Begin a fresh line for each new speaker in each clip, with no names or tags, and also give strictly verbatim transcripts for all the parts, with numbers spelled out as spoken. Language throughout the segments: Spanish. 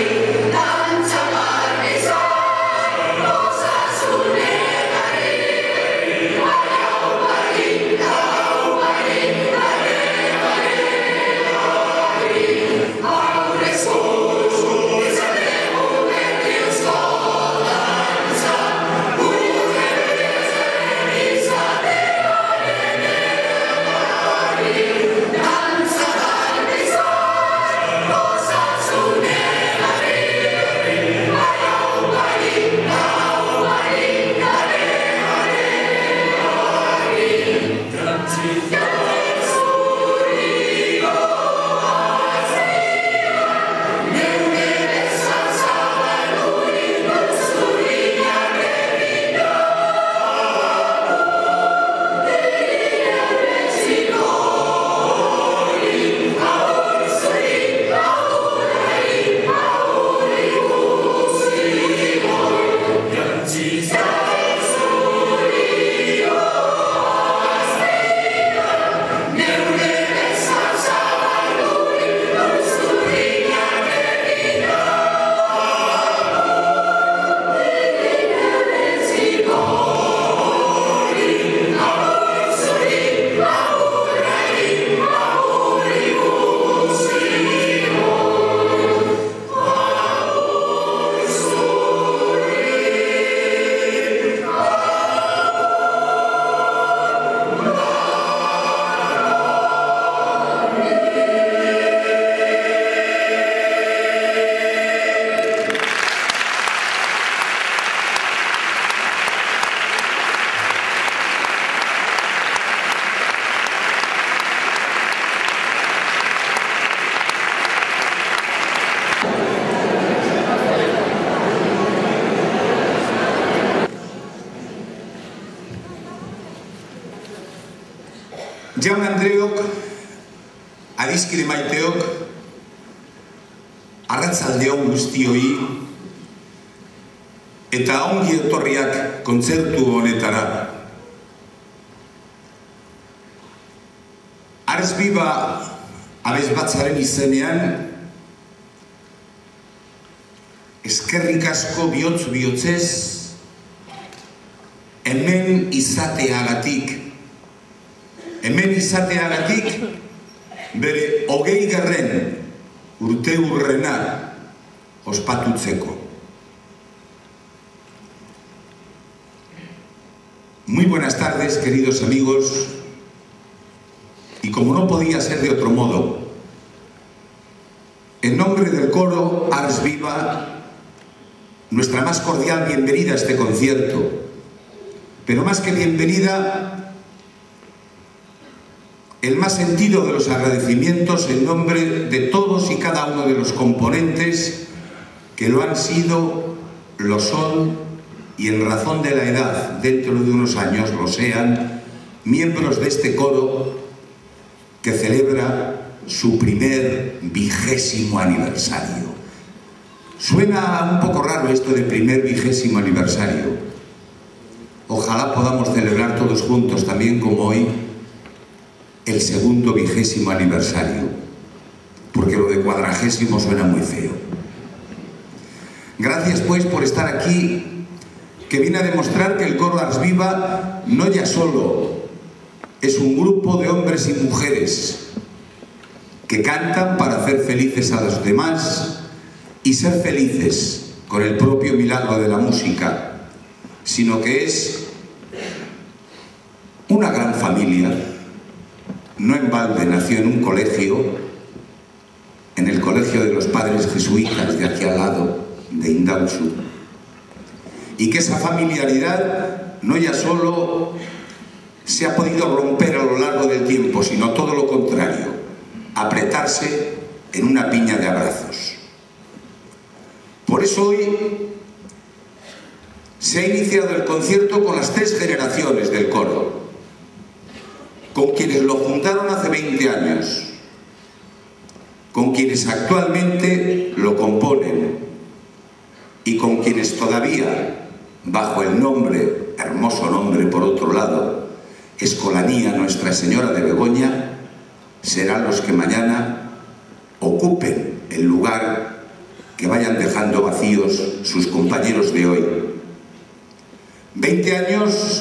Jaun Andreok, adiskide maiteok, arratsaldeon guztioi, eta ongi etorriak kontzertu honetara. Ars Biba abesbatzaren izenean, eskerrik asko bihotz bihotzez, hemen izateagatik, hemen izateagatik, bere hogei garren urte hurrena ospatutzeko. Muy buenas tardes, queridos amigos, y como no podía ser de otro modo, en nombre del coro Ars Biba, nuestra más cordial bienvenida a este concierto, pero más que bienvenida, el más sentido de los agradecimientos en nombre de todos y cada uno de los componentes que lo han sido, lo son y en razón de la edad, dentro de unos años lo sean, miembros de este coro que celebra su primer vigésimo aniversario. Suena un poco raro esto de primer vigésimo aniversario. Ojalá podamos celebrar todos juntos también como hoy el segundo vigésimo aniversario, porque lo de cuadragésimo suena muy feo. Gracias pues por estar aquí, que viene a demostrar que el coro Ars Biba no ya solo es un grupo de hombres y mujeres que cantan para hacer felices a los demás y ser felices con el propio milagro de la música, sino que es una gran familia. No en balde nació en un colegio, en el colegio de los padres jesuitas de aquí al lado, de Indautxu, y que esa familiaridad no ya solo se ha podido romper a lo largo del tiempo, sino todo lo contrario, apretarse en una piña de abrazos. Por eso hoy se ha iniciado el concierto con las tres generaciones del coro, con quienes lo fundaron hace veinte años, con quienes actualmente lo componen y con quienes todavía, bajo el nombre, hermoso nombre por otro lado, Escolanía Nuestra Señora de Begoña, serán los que mañana ocupen el lugar que vayan dejando vacíos sus compañeros de hoy. Veinte años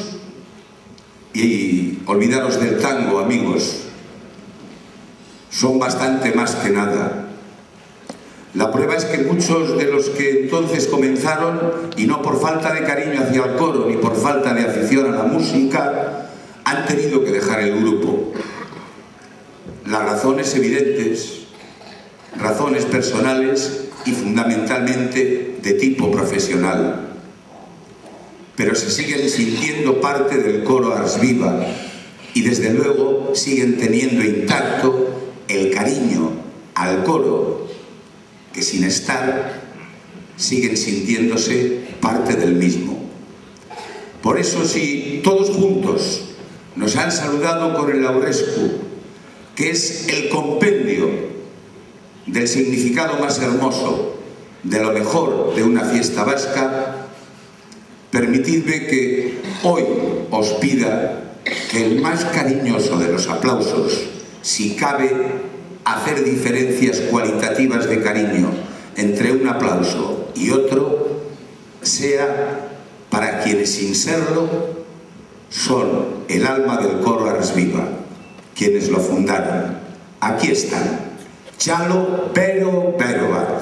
y olvidaros del tango, amigos, son bastante más que nada. La prueba es que muchos de los que entonces comenzaron, y no por falta de cariño hacia el coro ni por falta de afición a la música, han tenido que dejar el grupo. Las razones evidentes, razones personales y fundamentalmente de tipo profesional. Pero se siguen sintiendo parte del coro Ars Viva y desde luego siguen teniendo intacto el cariño al coro, que sin estar siguen sintiéndose parte del mismo. Por eso, si todos juntos nos han saludado con el Laurescu, que es el compendio del significado más hermoso, de lo mejor de una fiesta vasca, permitidme que hoy os pida que el más cariñoso de los aplausos, si cabe, hacer diferencias cualitativas de cariño entre un aplauso y otro, sea para quienes sin serlo son el alma del coro Ars Viva, quienes lo fundaron. Aquí están, Txalo Bero Berobat.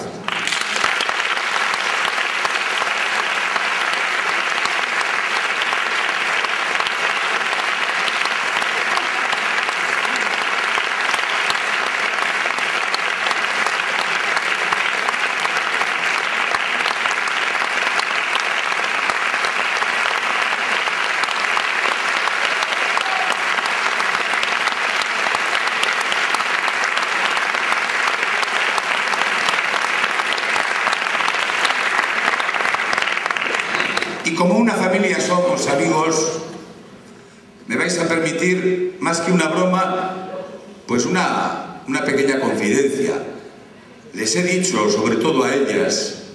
Y como una familia somos, amigos, me vais a permitir, más que una broma, pues una, una pequeña confidencia. Les he dicho, sobre todo a ellas,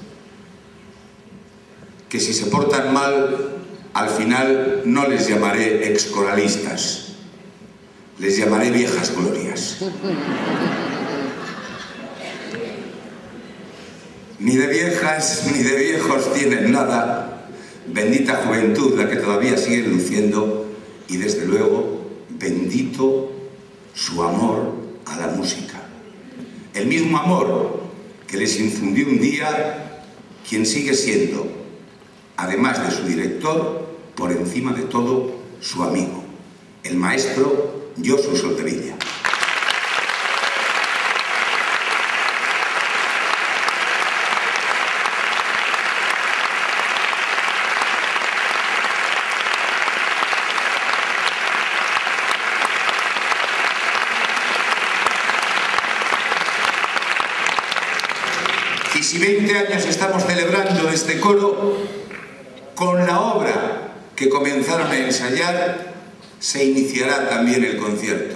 que si se portan mal, al final no les llamaré excoralistas, les llamaré viejas glorias. Ni de viejas ni de viejos tienen nada. Bendita juventud la que todavía siguen luciendo y desde luego bendito su amor a la música. El mismo amor que les infundió un día quien sigue siendo, además de su director, por encima de todo, su amigo, el maestro Josu Soldevilla. Y si veinte años estamos celebrando este coro, con la obra que comenzaron a ensayar, se iniciará también el concierto.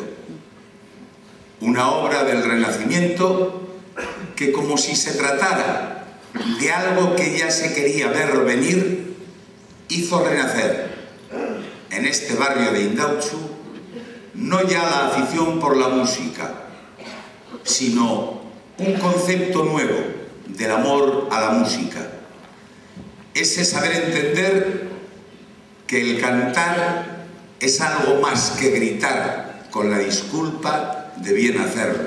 Una obra del Renacimiento que, como si se tratara de algo que ya se quería ver venir, hizo renacer en este barrio de Indautxu no ya la afición por la música, sino un concepto nuevo del amor a la música. Ese saber entender que el cantar es algo más que gritar con la disculpa de bien hacerlo.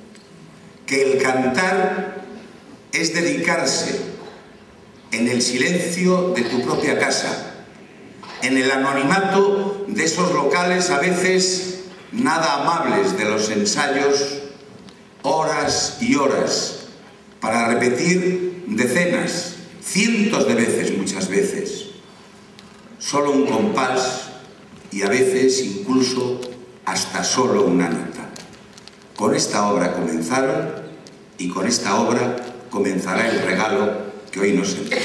Que el cantar es dedicarse en el silencio de tu propia casa, en el anonimato de esos locales a veces nada amables de los ensayos, horas y horas, para repetir decenas, cientos de veces, muchas veces, solo un compás y a veces incluso hasta solo una nota. Con esta obra comenzaron y con esta obra comenzará el regalo que hoy nos entrega.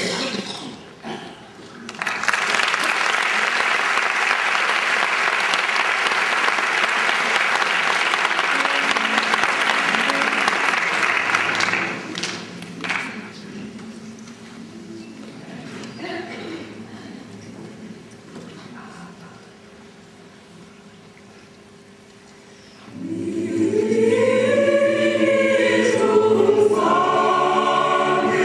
Thank you.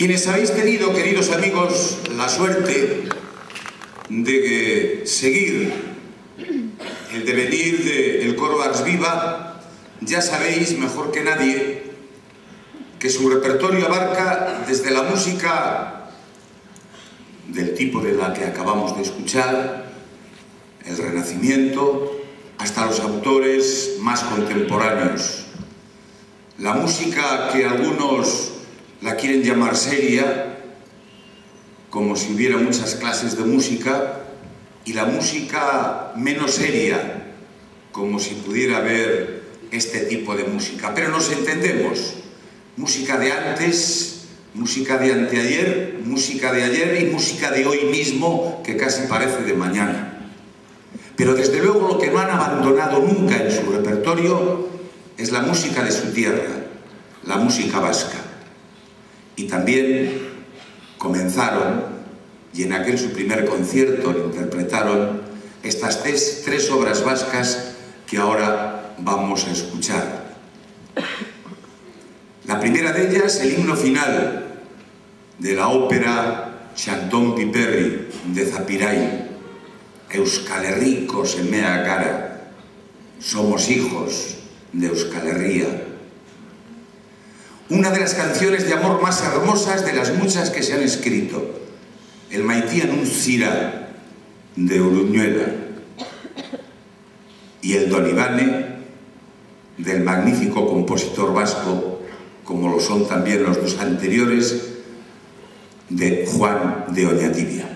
Quienes habéis tenido, queridos amigos, la suerte de seguir el devenir del coro Ars Viva, ya sabéis mejor que nadie que su repertorio abarca desde la música del tipo de la que acabamos de escuchar, el Renacimiento, hasta los autores más contemporáneos. La música que algunos la quieren llamar seria, como si hubiera muchas clases de música, y la música menos seria, como si pudiera haber este tipo de música. Pero nos entendemos. Música de antes, música de anteayer, música de ayer y música de hoy mismo, que casi parece de mañana. Pero desde luego lo que no han abandonado nunca en su repertorio es la música de su tierra, la música vasca. Y también comenzaron, y en aquel su primer concierto lo interpretaron, estas tres, tres obras vascas que ahora vamos a escuchar. La primera de ellas, el himno final de la ópera Xantón Piperri de Zapirai, Euskal Herriko semea gara, somos hijos de Euskal Herria. Una de las canciones de amor más hermosas de las muchas que se han escrito, el Maitian Unzira de Uruñuela y el Don Ivane del magnífico compositor vasco, como lo son también los dos anteriores, de Juan de Oñatibia.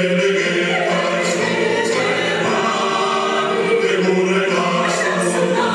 Thank you.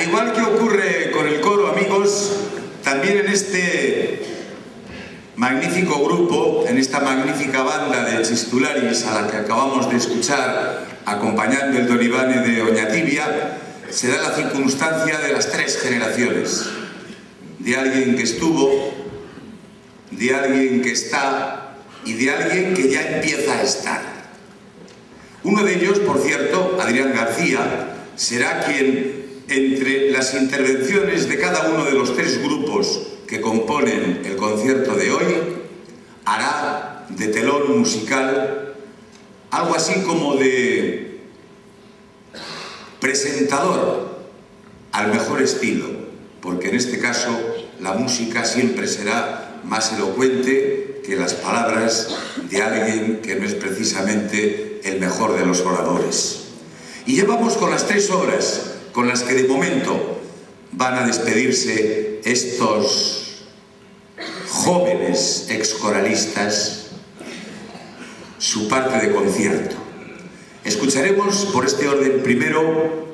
igual que ocurre con el coro, amigos, también en este magnífico grupo, en esta magnífica banda de Chistularis a la que acabamos de escuchar acompañando el Don Ivane de Oñatibia, se da la circunstancia de las tres generaciones, de alguien que estuvo, de alguien que está y de alguien que ya empieza a estar. Uno de ellos, por cierto, Adrián García, será quien, entre las intervenciones de cada uno de los tres grupos que componen el concierto de hoy, hará de telón musical algo así como de presentador al mejor estilo, porque en este caso la música siempre será más elocuente que las palabras de alguien que no es precisamente el mejor de los oradores. Y ya vamos con las tres obras con las que de momento van a despedirse estos jóvenes excoralistas su parte de concierto. Escucharemos por este orden primero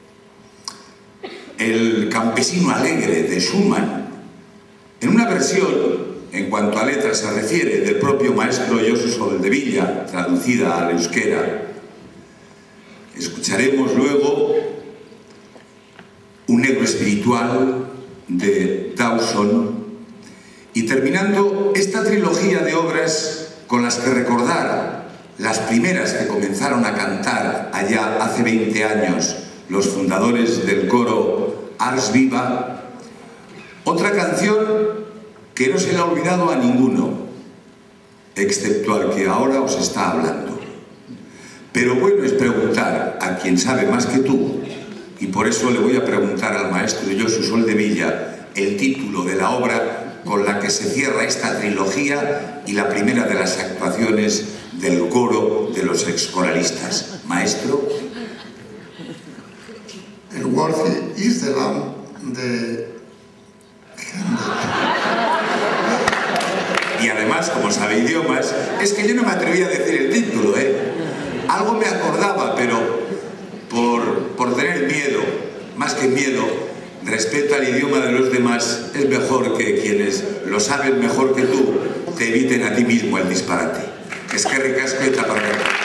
el Campesino Alegre de Schumann, en una versión, en cuanto a letra se refiere, del propio maestro Josu Soldevilla, traducida al euskera. Escucharemos luego Un negro espiritual de Dawson, y terminando esta trilogía de obras con las que recordar las primeras que comenzaron a cantar allá hace veinte años los fundadores del coro Ars Viva, otra canción que no se le ha olvidado a ninguno, excepto al que ahora os está hablando. Pero bueno es preguntar a quien sabe más que tú, y por eso le voy a preguntar al maestro Josu Soldevilla el título de la obra con la que se cierra esta trilogía y la primera de las actuaciones del coro de los excoralistas. Maestro.
El Worthy is the Lamb de
Y además, como sabe idiomas, es que yo no me atreví a decir el título, ¿eh? Algo me acordaba, pero por, por tener miedo, más que miedo, respeto al idioma de los demás, es mejor que quienes lo saben mejor que tú te eviten a ti mismo el disparate. Es que ricasco eta para